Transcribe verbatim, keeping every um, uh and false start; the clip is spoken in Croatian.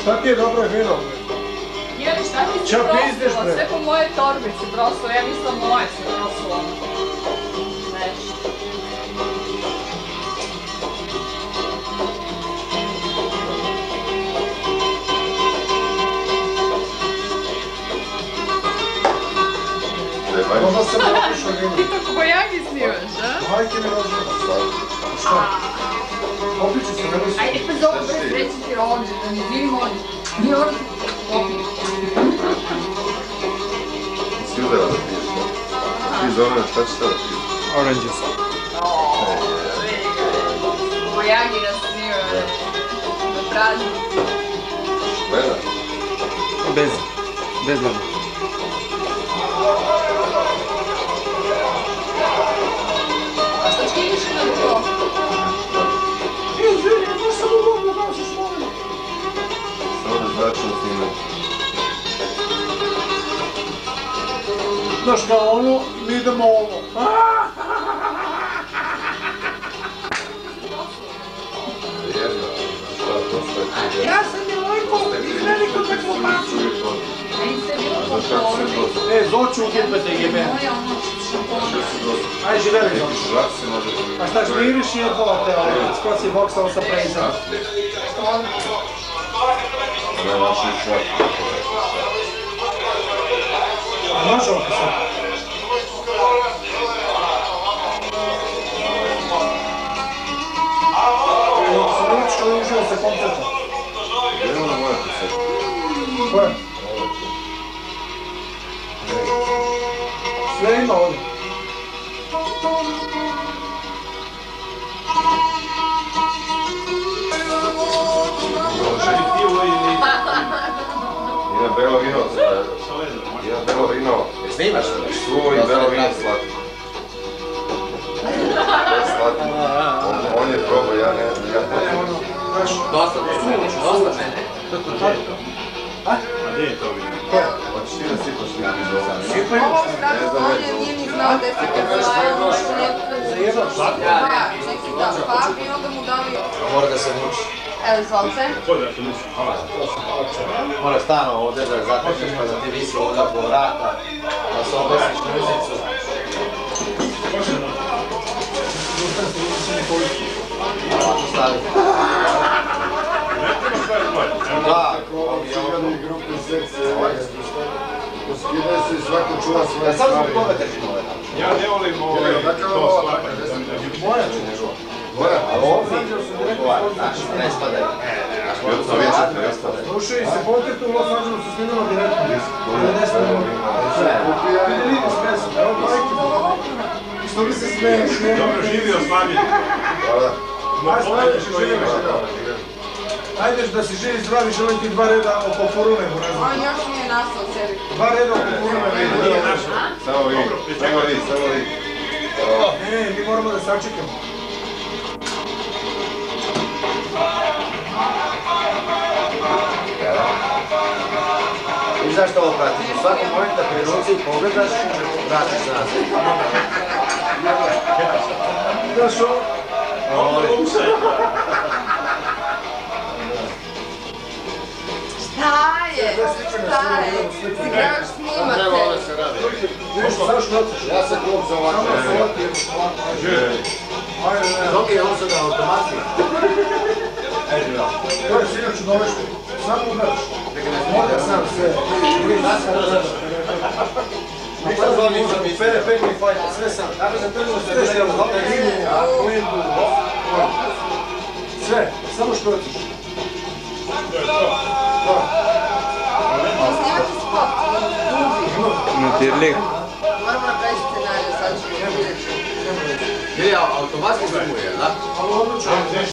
Šta ti je dobro vino? Jeli, šta ti si prosila? Sve po moje torbici prosila, ja nisam moje se prosila. Nešto. Onda se popišu vino. Ti to kojaki snimaš, da? Majke mi rođe. Šta? Popiću se, nemoj se. Ajde, pa zove bez reći ti ovdje, da mi vidimo ovdje. Nije ovdje. Si udala da piješ, no? Ti zove, šta ćeš sada piješ? Oranges. Kojaki nas snimaju. Na pražnju. Lena? Bez. Bez lena. A što će ideš na to? Izvini, baš sam ugodno da ćeš molim. Samo da zračno snimam. Znaš kao ono, mi idemo ovo. Jedno, šta, dosta je ti. Ja sam djevojko, iz velikog eksploataciju. Meni se bilo A znaš kako se poštovni. dosta? E, zoću ukupete jebene. Moja ono šampona. Aj, živeli zoću. Žak se može... A šta žmiriš jebate, ali skoro si boksao sa prejzom. Ne, naši žak. Može ovdje sad? Dok sam reći što je užio se koncerta. Gdje je ona moja pisati? Koje? Sve ima ovdje. Ima belo vino. Ima belo vino. Snimaš? Suvo i belo vino slatko. To je slatko. On je probao, ja ne... Ja ne... Dosta mene, dosta mene. A gdje je to vino? Koje? Hoćeš ti da sipaš vino iz ovom? Sipajmo. Ovo strano ovdje nije ni znao da se kazala, ono što neku... Zajebaš? Da, neki da pap i onda mu dali... Mora da se muči. Evo, izvolite. Mora stano ovdje da zatečeš pa da ti visi ovdje po vrata, da se obesiš muzicu. Ovako stavi. Da, Cigani grupe sekcije, poskidaju se i svako čuva svoje ja sam zbog stvari. toga tečim ove. Ja ne volim ovaj to sklapanje. Moja će njegova. Moja? Ali ovdje znaš, ne spadaju. Bilo sam vječet ne ostane. Slušaj, se pokrtu u Los Angelesu snimila direktno. Ne snimala. Vidi, vidi, smije se. Evo, majke mu. Što bi se smiješ? Dobro živio s vami. Hvala. Aj, slaviš i živiš. Ajdeš da si živi zdravi, želim ti dva reda oko Purunegu, ne znam. On još nije nasao sebi. Dva reda oko Purunegu. Nije naša. Samo vi, samo vi, samo vi. Ne, mi moramo da sačekamo. I zašto ovo pratiš? U svakom momentu da preruci i pogledaš, vratiš se nazad. Znaš ovo? Šta je? Šta je? Ti graš snimate. Vidiš, znaš što hoćeš? Ja se klub za ovako. Dok je on sada automatski. To je sinoću dovešti. Samo udaraš. Možda sam sve. Ništa zove nisam mi sve efekti fajta, sve sam. Kako sam prvo sve gledao za ovaj liniju, a klindu, Sve, samo što hoćeš. Snimati spot. Natirlik. Moramo napraviti scenariju, sad ćemo vidjeti. ili automatski snimuje, da? Ali odlično.